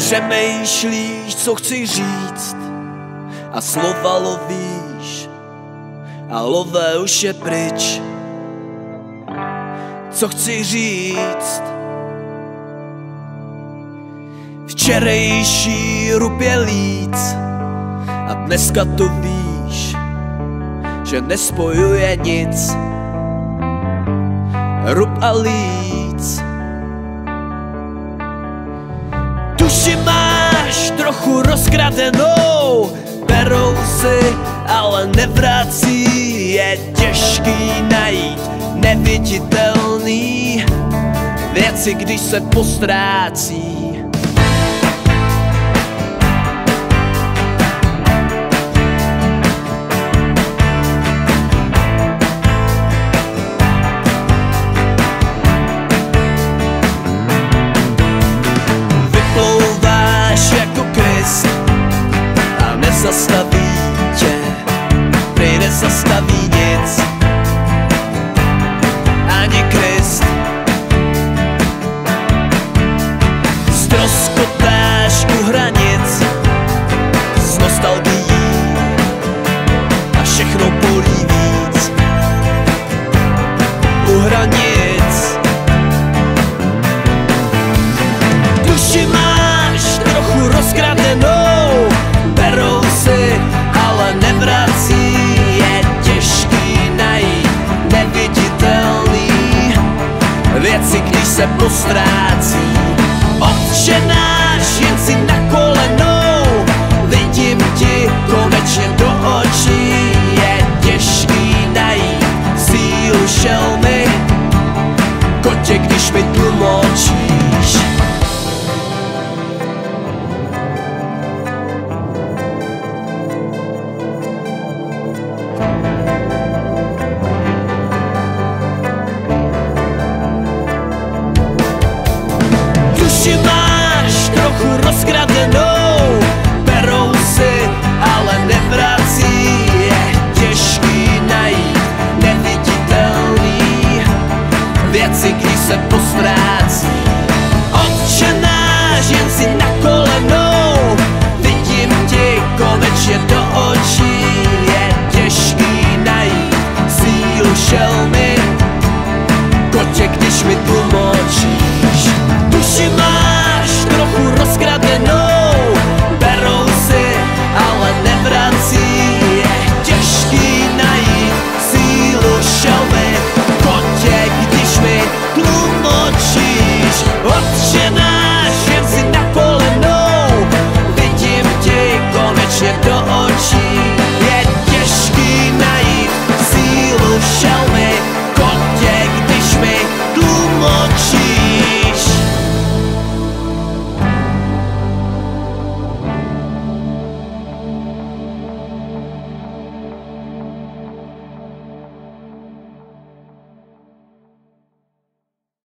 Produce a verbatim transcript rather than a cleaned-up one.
Přemýšlíš, co chci říct, a slova lovíš, a lové už je pryč. Co chci říct? Včerejší rub je líc, a dneska to víš, že nespojuje nic. Rub a líc. Duši máš trochu rozkradenou, berou si, ale nevrací. Je těžký najít neviditelný věci, když se postrácí. Zastaví tě, prý nezastaví nic, ani Krist. Ztroskotáš u hranic s nostalgií a všechno bolí víc. U hranic duši máš trochu rozkradenou, berou si, ale nevrací. Je těžký najít neviditelný věci, když se postrádá.